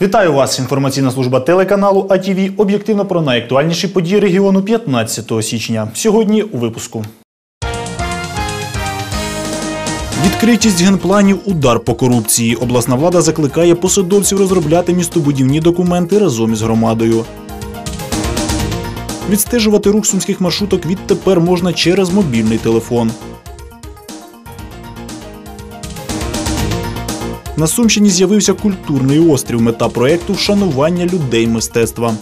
Вітаю вас! Інформаційна служба телеканалу АТВ об'єктивно про найактуальніші події регіону 15 січня. Сьогодні у випуску. Відкритість генпланів – удар по корупції. Обласна влада закликає посадовців розробляти містобудівні документи разом із громадою. Відстежувати рух сумських маршруток відтепер можна через мобільний телефон. На Сумщині з'явився культурний острів. Мета проєкту – вшанування людей мистецтва.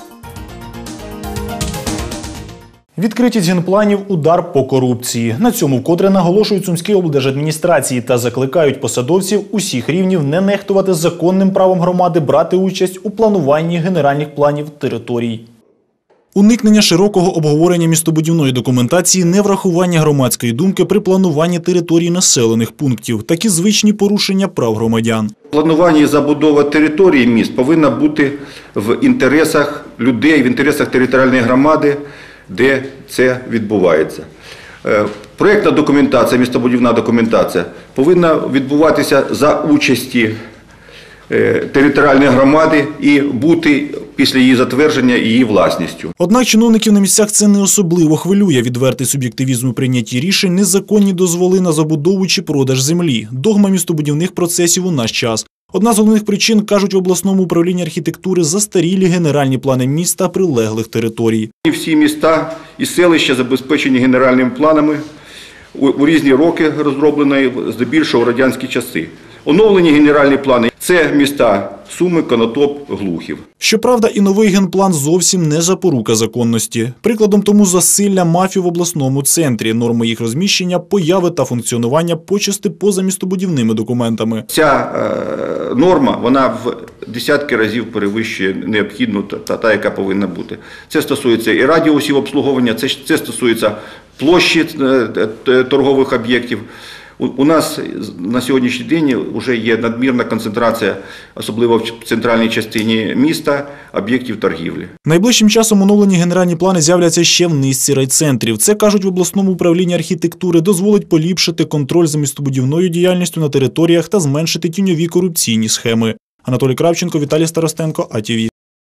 Відкритість генпланів – удар по корупції. На цьому вкотре наголошують сумські облдержадміністрації та закликають посадовців усіх рівнів не нехтувати законним правом громади брати участь у плануванні генеральних планів територій. Уникнення широкого обговорення містобудівної документації, неврахування громадської думки при плануванні територій населених пунктів – такі звичні порушення прав громадян. Планування і забудова території міст повинна бути в інтересах людей, в інтересах територіальної громади, де це відбувається. Проєктна документація, містобудівна документація повинна відбуватися за участі територіальної громади і бути після її затвердження її власністю. Однак чиновників на місцях це не особливо хвилює. Відвертий суб'єктивізм у прийнятті рішень, незаконні дозволи на забудову чи продаж землі, догма містобудівних процесів у наш час. Одна з головних причин, кажуть в обласному управлінні архітектури, застарілі генеральні плани міста прилеглих територій. Всі міста і селища забезпечені генеральними планами у різні роки розроблені, здебільшого в радянські часи. Оновлені генеральні плани – це міста Суми, Конотоп, Глухів. Щоправда, і новий генплан зовсім не запорука законності. Прикладом тому засилля мафій в обласному центрі, норми їх розміщення, появи та функціонування почасти поза містобудівними документами. Ця норма, вона в десятки разів перевищує необхідну та яка повинна бути. Це стосується і радіусів обслуговування, це стосується площі торгових об'єктів. У нас на сьогоднішній день вже є надмірна концентрація, особливо в центральній частині міста, об'єктів торгівлі. Найближчим часом оновлені генеральні плани з'являться ще в низці райцентрів. Це, кажуть в обласному управлінні архітектури, дозволить поліпшити контроль за містобудівною діяльністю на територіях та зменшити тіньові корупційні схеми. Анатолій Кравченко, Віталій Старостенко, АТВ.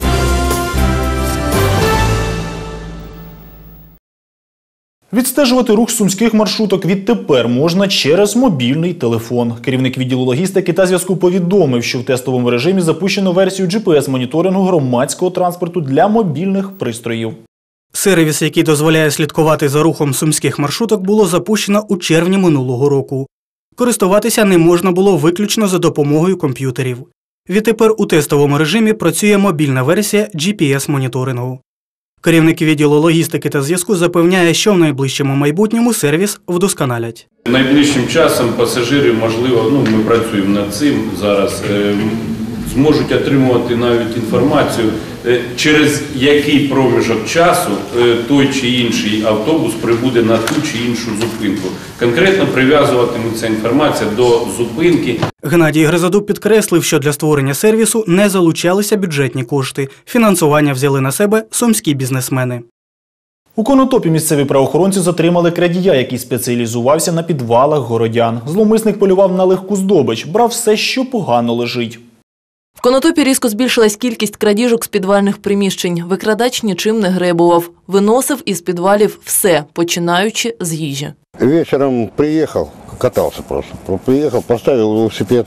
Відстежувати рух сумських маршруток відтепер можна через мобільний телефон. Керівник відділу логістики та зв'язку повідомив, що в тестовому режимі запущено версію GPS-моніторингу громадського транспорту для мобільних пристроїв. Сервіс, який дозволяє слідкувати за рухом сумських маршруток, було запущено у червні минулого року. Користуватися ним можна було виключно за допомогою комп'ютерів. Відтепер у тестовому режимі працює мобільна версія GPS-моніторингу. Керівник відділу логістики та зв'язку запевняє, що в найближчому майбутньому сервіс вдосконалять. Найближчим часом пасажири, можливо, ми працюємо над цим зараз, зможуть отримувати навіть інформацію, через який проміжок часу той чи інший автобус прибуде на ту чи іншу зупинку. Конкретно прив'язуватиметься інформація до зупинки. Геннадій Гризодуб підкреслив, що для створення сервісу не залучалися бюджетні кошти. Фінансування взяли на себе сумські бізнесмени. У Конотопі місцеві правоохоронці затримали крадія, який спеціалізувався на підвалах городян. Зловмисник полював на легку здобич, брав все, що погано лежить. В Конотопі різко збільшилась кількість крадіжок з підвальних приміщень. Викрадач нічим не гребував. Виносив із підвалів все, починаючи з їжі. Вечером приехал, катался просто. Приехал, поставил велосипед.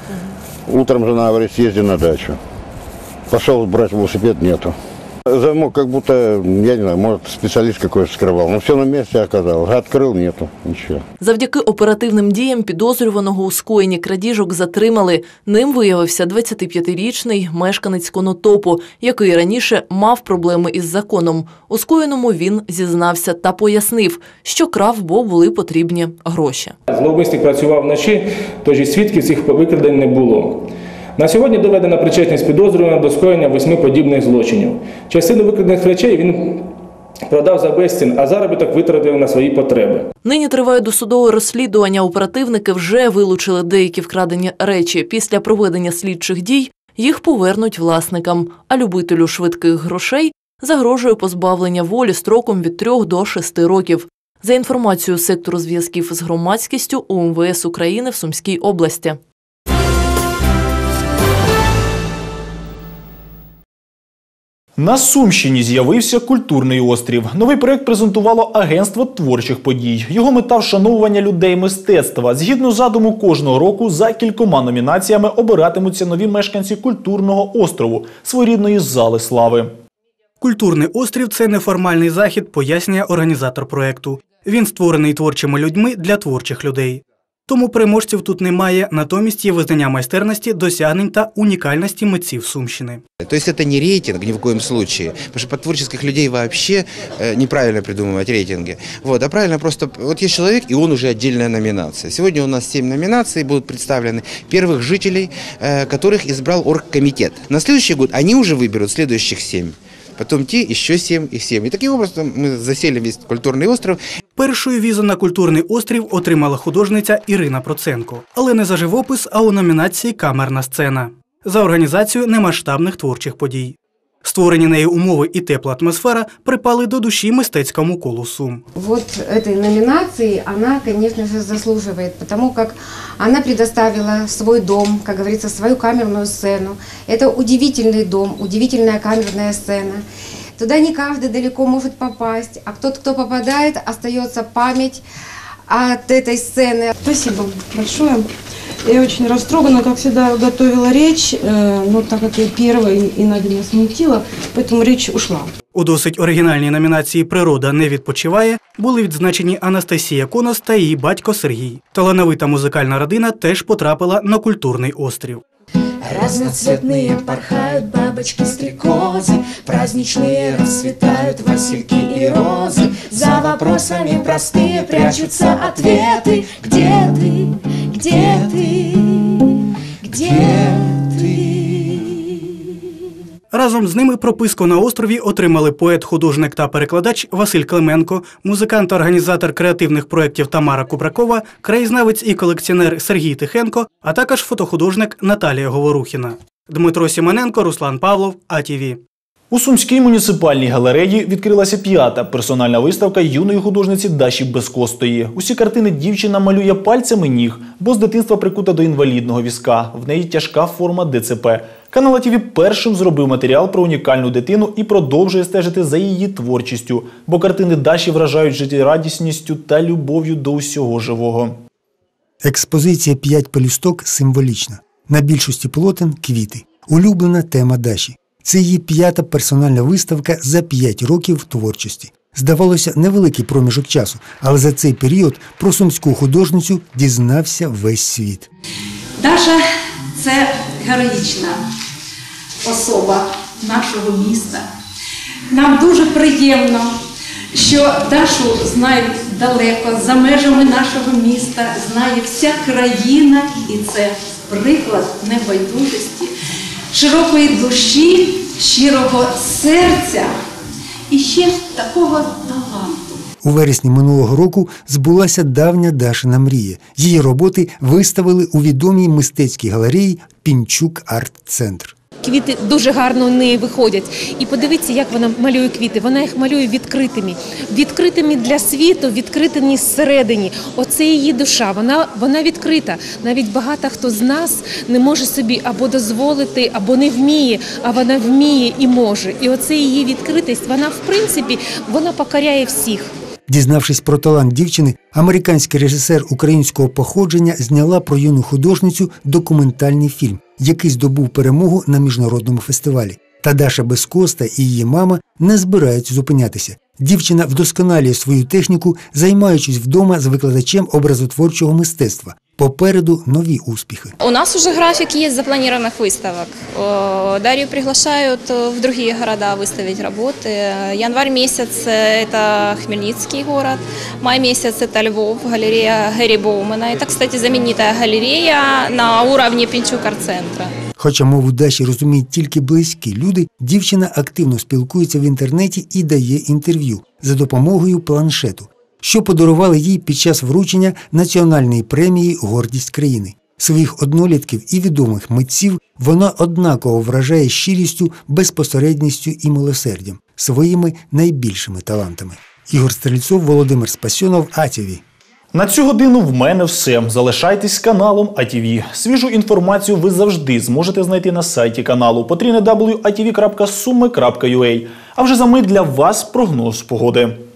Утром жена говорит, съезди на дачу. Пошел брать велосипед, нету. Замок как будто, я не знаю, может специалист какой-то скрывал. Но все на месте оказалось. Открыл, нету, ничего. Завдяки оперативним діям підозрюваного у скоєнні крадіжок затримали. Ним виявився 25-річний мешканець Конотопу, який раніше мав проблеми із законом. У скоєному він зізнався та пояснив, що крав, бо були потрібні гроші. Зловмисник працював вночі, тож і свідків цих викрадень не було. На сьогодні доведена причетність підозрюваного до скоєння 8 подібних злочинів. Частину викрадених речей він продав за безцін, а заробіток витратив на свої потреби. Нині триває досудове розслідування. Оперативники вже вилучили деякі вкрадені речі. Після проведення слідчих дій їх повернуть власникам. А любителю швидких грошей загрожує позбавлення волі строком від 3 до 6 років. За інформацією сектору зв'язків з громадськістю УМВС України в Сумській області. На Сумщині з'явився культурний острів. Новий проєкт презентувало агентство творчих подій. Його мета – вшановування людей мистецтва. Згідно задуму, кожного року за кількома номінаціями обиратимуться нові мешканці культурного острову – своєрідної зали слави. Культурний острів – це неформальний захід, пояснює організатор проєкту. Він створений творчими людьми для творчих людей. Тому переможців тут немає, натомість є визнання майстерності, досягнень та унікальності митців Сумщини. То есть это не рейтинг ни в коем случае, потому что под творческих людей вообще неправильно придумывать рейтинги. А правильно просто, вот есть человек, и он уже отдельная номинация. Сегодня у нас 7 номинаций, будут представлены первых жителей, которых избрал оргкомитет. На следующий год они уже выберут следующих 7. Потом те, еще 7 и 7. И таким образом мы заселим весь культурный остров. Першою візу на культурний острів отримала художниця Ірина Проценко. Але не за живопис, а у номінації «Камерна сцена». За організацію немасштабних творчих подій. Створені нею умови і тепла атмосфера припали до душі мистецькому колу Сум. Вот этой номинации она, конечно же, заслуживает, потому как она предоставила свой дом, как говорится, свою камерную сцену. Это удивительный дом, удивительная камерная сцена. Туда не каждый далеко может попасть, а тот, кто попадает, остается память от этой сцены. Спасибо большое. Я очень растрогана, как всегда, готовила речь, но так как я первая и Надя меня смутила, поэтому речь ушла. У досить оригінальній номінації «Природа не відпочиває» були відзначені Анастасія Конос та її батько Сергій. Талановита музикальна родина теж потрапила на культурний острів. Разноцветные порхают бабочки-стрекозы, праздничные расцветают васильки и розы. За вопросами простые прячутся ответы. Где ты? Где ты? Где ты? Разом з ними прописку на острові отримали поет, художник та перекладач Василь Клименко, музикант та організатор креативних проєктів Тамара Кубракова, краєзнавець і колекціонер Сергій Тихенко, а також фотохудожник Наталія Говорухіна. Дмитро Сімоненко, Руслан Павлов, АТВ. У Сумській муніципальній галереї відкрилася 5-та персональна виставка юної художниці Даші Безкостої. Усі картини дівчина малює пальцями ніг, бо з дитинства прикута до інвалідного візка. В неї тяжка форма ДЦП. Канал АТВ першим зробив матеріал про унікальну дитину і продовжує стежити за її творчістю, бо картини Даші вражають життєрадісністю та любов'ю до усього живого. Експозиція «5 пелюсток» символічна. На більшості полотен – квіти. Улюблена тема Даші. Це її 5-та персональна виставка за 5 років творчості. Здавалося, невеликий проміжок часу, але за цей період про сумську художницю дізнався весь світ. Даша – це героїчна особа нашого міста. Нам дуже приємно, що Дашу знають далеко, за межами нашого міста, знає вся країна, і це приклад небайдужості, широкої душі, щирого серця і ще такого таланту. У вересні минулого року збулася давня Дашина мрія. Її роботи виставили у відомій мистецькій галереї «Пінчук Арт-центр». Квіти дуже гарно у неї виходять. І подивіться, як вона малює квіти. Вона їх малює відкритими. Відкритими для світу, відкритими зсередині. Оце її душа, вона відкрита. Навіть багато хто з нас не може собі або дозволити, або не вміє, а вона вміє і може. І оце її відкритість, вона в принципі, вона покоряє всіх. Дізнавшись про талант дівчини, американський режисер українського походження зняла про юну художницю документальний фільм, який здобув перемогу на міжнародному фестивалі. Та Даша Безкоста і її мама не збираються зупинятися. Дівчина вдосконалює свою техніку, займаючись вдома з викладачем образотворчого мистецтва. Попереду нові успіхи. У нас уже график есть запланированных выставок. Дарью приглашают в другие города выставить работы. Январь месяц – это Хмельницкий город. Май месяц – это Львов, галерея Гэри Боумана. Это, кстати, знаменитая галерея на уровне Пінчук Арт-центра. Хоча мову Даші розуміють тільки близькі люди, дівчина активно спілкується в інтернеті і дає інтерв'ю за допомогою планшету, що подарували їй під час вручення національної премії «Гордість країни». Своїх однолітків і відомих митців вона однаково вражає щирістю, безпосередністю і милосердям, своїми найбільшими талантами. Ігор Стрельцов, Володимир Спасьонов, АТВ. На цю годину в мене все. Залишайтесь з каналом АТВ. Свіжу інформацію ви завжди зможете знайти на сайті каналу www.atv.sumy.ua. А вже за мить для вас прогноз погоди.